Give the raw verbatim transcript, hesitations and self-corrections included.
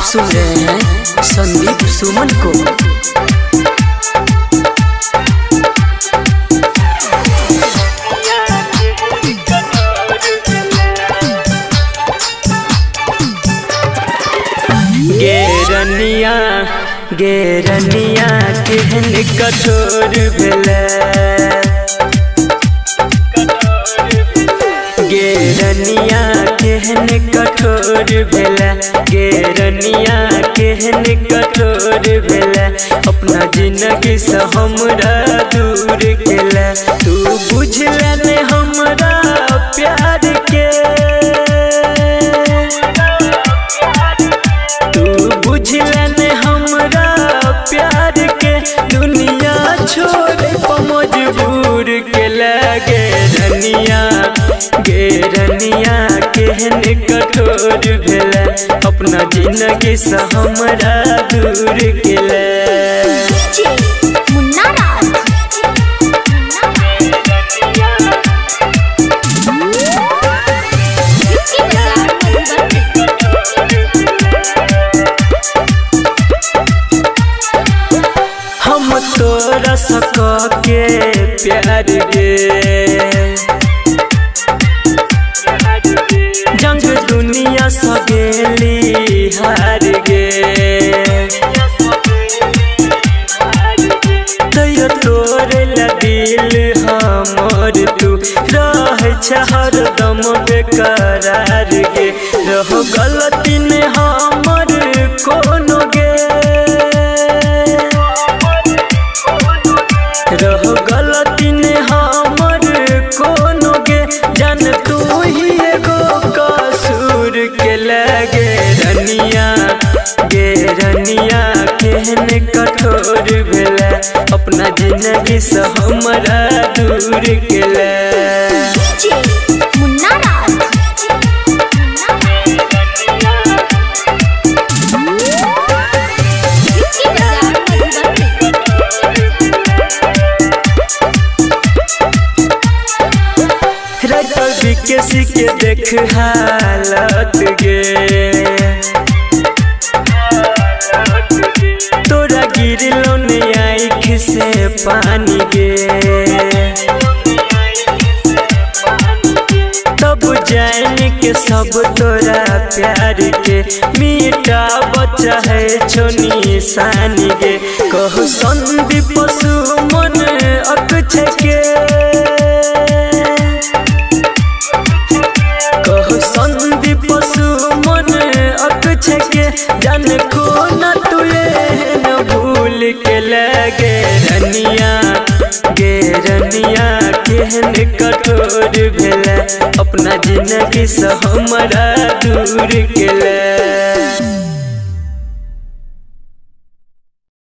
सुन रहे हैं संदीप सुमन को। गेरनिया गेरनिया केहन कठोर भेलै, गेरनिया केहन कठोर भेलै, गेरनिया केहन कठोर भेलै, अपना जिंदगी से हमरा दूर केलै। तू बुझले ने हमरा प्यार के, तू बुझले ने हमरा प्यार के, दुनिया छोड़ पर मजबूर केलै। गेरनिया गेरनिया केहन कठोर भेलै, अपना जिंदगी से हमरा दूर केलै। हम तोरा सक के प्यार गे, जंग दुनिया सगेली हार गे, तैयो तोरे ला दिल हमर तू रहे छ हरदम बेकरार गे। रहो गलती ने हमर कोनो गे, रहो गलती ने हमर कोनो गे, जान तू ही एगो कसूर केलै। गेरनिया गेरनिया केहन कठोर भेलै, अपना जिंदगी से हमरा दूर केलै। किसी के देख हालत गे, तोरा गिरलो ने आँख से पानी गे, तब जान के सब तोरा प्यार के मीठा बच्चा है छोनी सानी गे। कहो संदीप सुमन अक्षय के, संदीप सुमन अक्षय के, जान को न तुए न भूल के लगे। गेरनिया गेरनिया केहन कठोर भेलै, अपना जिंदगी से हमरा दूर केलै।